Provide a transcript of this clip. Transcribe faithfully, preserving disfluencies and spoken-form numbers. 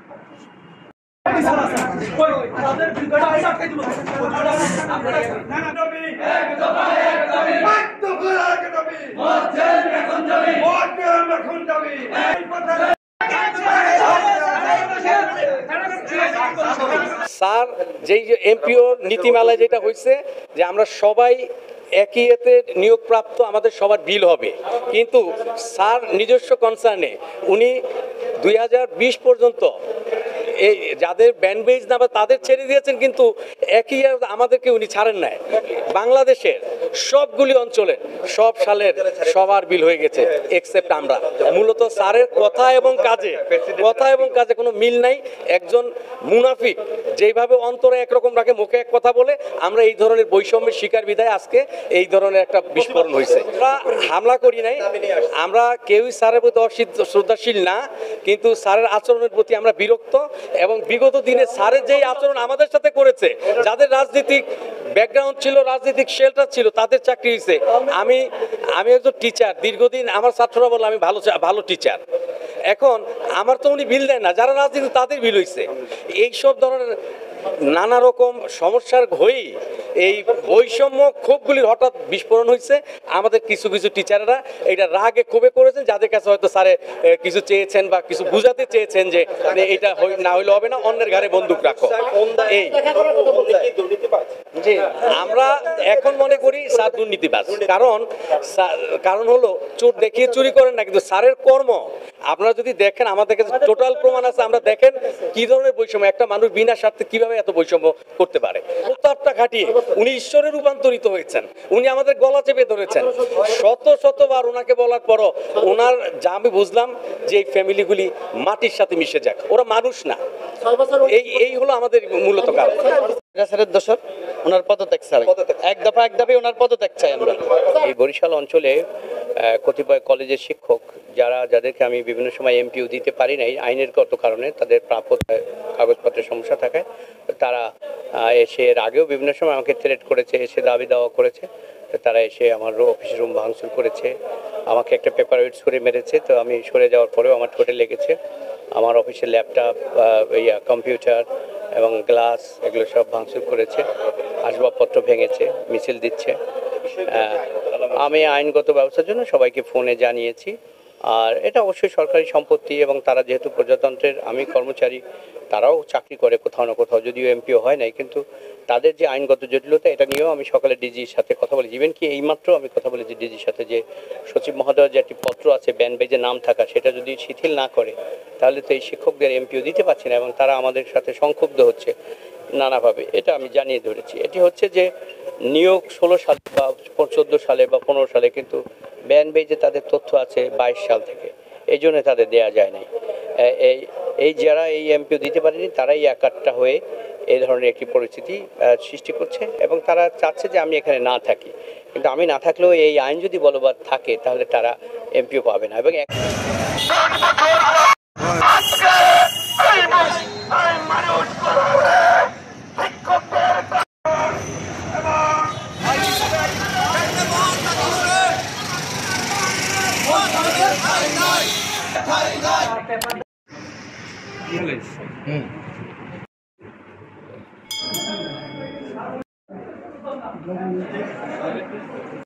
Sir যেই MPO নীতিমালায় যেটা হয়েছে যে আমরা সবাই একই এতে নিয়োগপ্রাপ্ত, আমাদের সবার বিল হবে, কিন্তু স্যার নিজস্ব কনসার্নে উনি দুই হাজার বিশ পর্যন্ত এই যাদের ব্যান্ড বেজ না তাদের ছেড়ে দিয়েছেন, কিন্তু একই আমাদেরকে উনি ছাড়েন নাই। বাংলাদেশের সবগুলি অঞ্চলে সব সালের সবার বিল হয়ে গেছে এক্সেপ্ট আমরা। মূলত স্যারের কথা এবং কাজে কথা এবং কাজে কোনো মিল নাই। একজন মুনাফিক যেইভাবে অন্তরে একরকম রাখে, মুখে এক কথা বলে, আমরা এই ধরনের বৈষম্যের শিকার বিধায় আজকে এই ধরনের একটা বিস্ফোরণ হয়েছে। আমরা হামলা করি নাই, আমরা কেউই স্যারের প্রতি শ্রদ্ধাশীল না, কিন্তু স্যারের আচরণের প্রতি আমরা বিরক্ত। এবং বিগত দিনে স্যারের যেই আচরণ আমাদের সাথে করেছে, যাদের রাজনৈতিক ব্যাকগ্রাউন্ড ছিল, রাজনৈতিক শেল্টার ছিল, তাদের চাকরি হয়েছে। আমি আমি একজন টিচার, দীর্ঘদিন আমার ছাত্ররা বলে আমি ভালো ভালো টিচার। এখন আমার তো উনি বিল দেন না, যারা রাজনীতি তাদের বিল হয়েছে। এইসব ধরনের নানা রকম সমস্যার হয়েই এই বৈষম্য ক্ষোভগুলির হঠাৎ বিস্ফোরণ হয়েছে। আমাদের কিছু কিছু টিচাররা এটা রাগে ক্ষোভে করেছেন, যাদের কাছে হয়তো স্যারে কিছু চেয়েছেন বা কিছু বুঝাতে চেয়েছেন যে এটা না হইলে হবে না, অন্যের ঘাড়ে বন্দুক রাখো। এই জি আমরা এখন মনে করি স্যার দুর্নীতিবাজ। কারণ কারণ হলো চোর দেখিয়ে চুরি করেন না, কিন্তু স্যারের কর্ম আপনারা যদি দেখেন, আমাদের কাছে টোটাল প্রমাণ আছে। আমরা দেখেন কি ধরনের বৈষম্য, একটা মানুষ বিনা স্বার্থে কিভাবে এত বৈষম্য করতে পারে। প্রতাপটা খাটিয়ে উনি ঈশ্বরে রূপান্তরিত হয়েছেন, উনি আমাদের গলা চেপে ধরেছেন। শত শতবার ওনাকে বলার পরও ওনার যা আমি বুঝলাম যে এই ফ্যামিলিগুলি মাটির সাথে মিশে যাক, ওরা মানুষ না। এই এই হলো আমাদের মূলত কারণ। স্যারের দোষর ওনার পদত্যাগ চাই, এক দফা এক দফায় ওনার পদত্যাগ চাই আমরা। এই বরিশাল অঞ্চলে কতিপয় কলেজের শিক্ষক যারা যাদেরকে আমি বিভিন্ন সময় এমপিও দিতে পারি নাই আইনের গত কারণে, তাদের প্রাপ্য কাগজপত্রের সমস্যা থাকায়, তারা এসে এর আগেও বিভিন্ন সময় আমাকে থ্রেট করেছে, এসে দাবি দাওয়া করেছে। তারা এসে আমার অফিস রুম ভাঙচুর করেছে, আমাকে একটা পেপার ওয়েট সরে মেরেছে। তো আমি সরে যাওয়ার পরেও আমার ঠোঁটে লেগেছে। আমার অফিসের ল্যাপটপ, ইয়া কম্পিউটার এবং গ্লাস এগুলো সব ভাঙচুর করেছে, আসবাবপত্র ভেঙেছে, মিছিল দিচ্ছে। আমি আইনগত ব্যবস্থার জন্য সবাইকে ফোনে জানিয়েছি। আর এটা অবশ্যই সরকারি সম্পত্তি, এবং তারা যেহেতু প্রজাতন্ত্রের আমি কর্মচারী, তারাও চাকরি করে কোথাও না কোথাও, যদিও এমপিও হয় নাই, কিন্তু তাদের যে আইনগত জটিলতা, এটা নিয়েও আমি সকালে ডিজির সাথে কথা বলেছি। ইভেন কি এইমাত্র আমি কথা বলেছি ডিজির সাথে যে সচিব মহোদয়ের যে একটি পত্র আছে ব্যান্ড বেজে নাম থাকা, সেটা যদি শিথিল না করে তাহলে তো এই শিক্ষকদের এমপিও দিতে পারছি না, এবং তারা আমাদের সাথে সংক্ষুব্ধ হচ্ছে নানাভাবে। এটা আমি জানিয়ে ধরেছি। এটি হচ্ছে যে নিয়োগ ষোলো সালে বা চোদ্দো সালে বা পনেরো সালে, কিন্তু ব্যান্ড বেজে তাদের তথ্য আছে বাইশ সাল থেকে, এই জন্য তাদের দেয়া যায় নাই। এই এই যারা এই এমপিও দিতে পারেনি, তারাই একাট্টা হয়ে এই ধরনের একটি পরিস্থিতি সৃষ্টি করছে, এবং তারা চাচ্ছে যে আমি এখানে না থাকি। কিন্তু আমি না থাকলেও এই আইন যদি বলবৎ থাকে, তাহলে তারা এমপিও পাবে না। এবং হুম